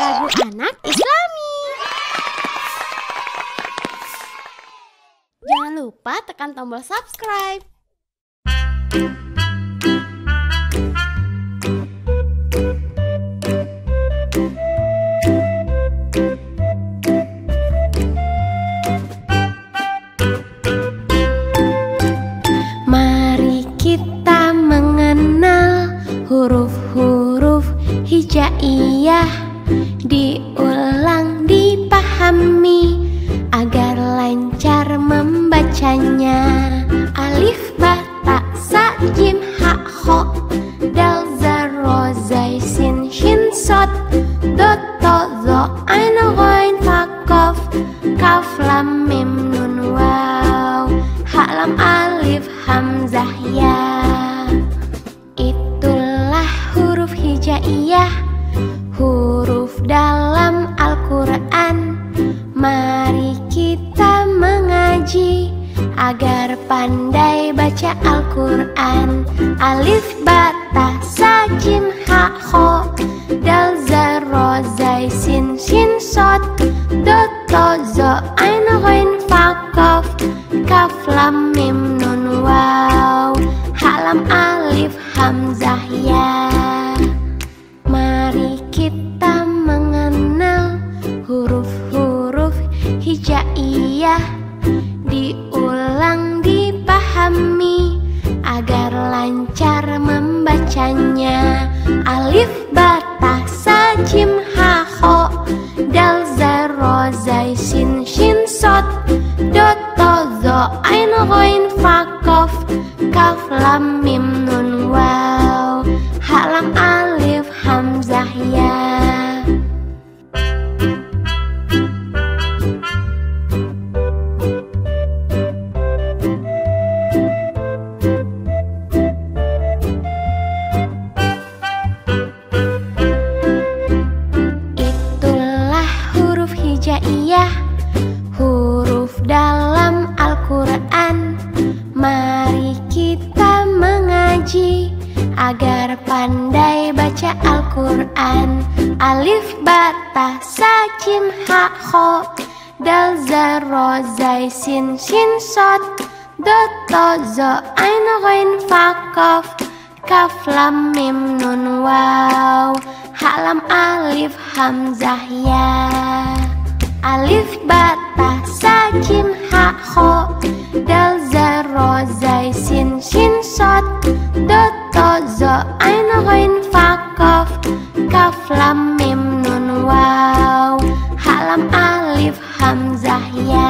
lagu anak Islami. Jangan lupa tekan tombol subscribe. Mari kita mengenal huruf-huruf hijaiyah, diulang, dipahami agar lancar membacanya. Alif, ba, ta, sa, jim, ha, kho, dal, za, ro, zai, sin, shin, sod, dot, to, zo, ain, ghain, fa, qaf, kaf, lam, mim, nun, waw, ha, lam, alif, hamzah, ya. Itulah huruf hijaiyah, huruf dalam Al-Quran. Mari kita mengaji agar pandai baca Al-Quran. Alif, ba, ta, sa, jim, ha, kho, dal, za, ro, zai, sin, shin, sod, dot, to, zo, ain, ghain, fa, qaf, kaf, lam, mim, nun, waw, ha, lam, alif, hamzah, ya. Mari kita mengenal huruf-huruf hijaiyah, diulang, dipahami agar lancar membacanya. Alif, ba, ta, sa, jim, ha, kho, dal, za, ro, zai, sin, shin, sod, dot, to, zo, ain, ghain, fa, qaf, kaf, lam, mim, nun, waw, ha, lam, alif, hamzah, ya. Itulah huruf hijaiyah, huruf dalam Al-Quran. Mari kita mengaji agar pandai baca Al-Quran. Alif, ba, ta, sa, jim, ha, kho, dal, za, ro, zai, sin, shin, sod, dot, to, zo, ain, ghain, fa, qaf, kaf, lam, mim, nun, waw, ha, lam, alif, hamzah, ya. Alif, ba, ta, sa, jim, ha, kho, dal, za, ro, zai, sin, shin, sod, dot, to, zo, ain, ghain, fa, qaf, kaf, lam, mim, nun, waw, ha, lam, alif, hamzah, ya.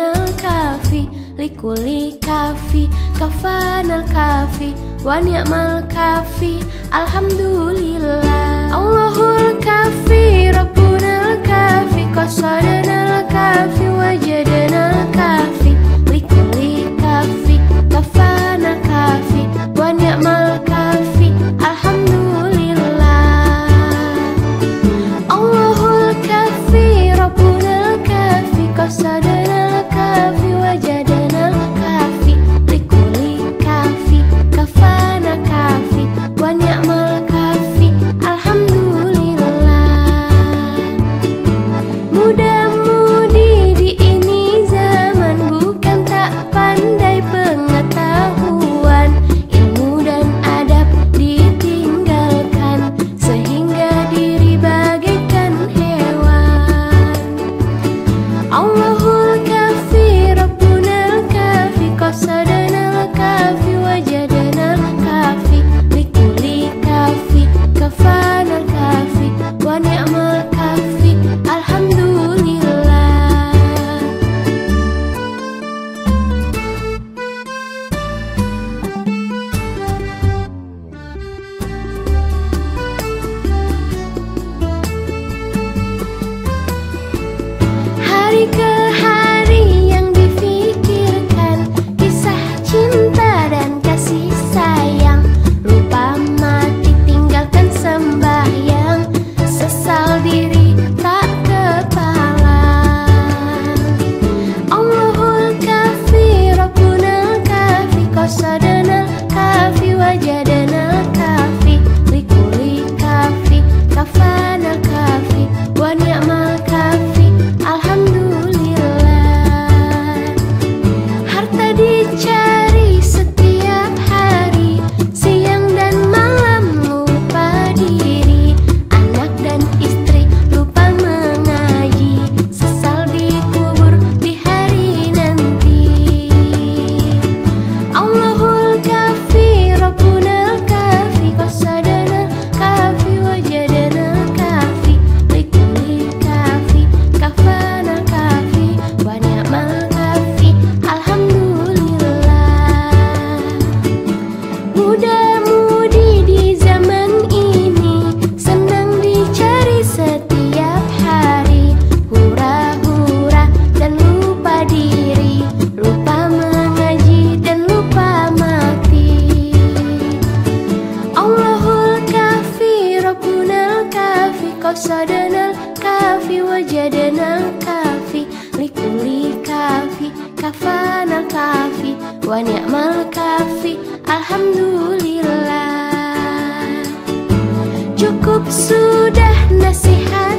zadanal kafi, likuli kafi, kafanal kafi, wa ni'mal kafi. Alhamdulillah. Allahul kafi, Rabbunal kafi, qasadanal kafi, wajadanal kafi, likuli kafi, kafanal kafi, wa ni'mal kafi. Alhamdulillah. Allahul kafi, Rabbunal kafi, qasadanal kafi, wajadanal kafi, likuli kafi, kafanal kafi, wa ni'mal kafi. Alhamdulillah. Muda-mudi di ini zaman bukan tak pandai pengetahuan, ilmu dan adab ditinggalkan sehingga diri bagaikan hewan. Allahul kafi, Rabbunal kafi, qasadanal kafi, wajadanal kafi, likuli kafi, kafanal kafi, wa ni'mal kafi. Alhamdulillah. Hari ke hari yang difikirkan, kisah cinta dan kasih sayang, lupa mati tinggalkan sembahyang, sesal diri tak kepalang. Allahul kafi, Rabbunal kafi, qasadanal kafi, wajadanal kafi, likuli kafi, kafanal kafi, wa ni'mal kafi. Alhamdulillah. Harta dicari setiap hari, siang dan malam lupa diri, anak dan istri lupa mengaji, sesal dikubur di hari nanti. Allahul kafi, Rabbunal kafi, qasadanal kafi, wajadanal kafi, likuli kafi, kafanal kafi, wa ni'mal kafi. Alhamdulillah. Muda-mudi di zaman ini senang dicari setiap hari, hura-hura dan lupa diri, lupa mengaji dan lupa mati. Allahul kafi, Rabbunal kafi, qasadanal kafi, wajadanal kafi, likuli kafi, kafanal kafi, wa ni'mal kafi. Alhamdulillah. Cukup sudah nasihat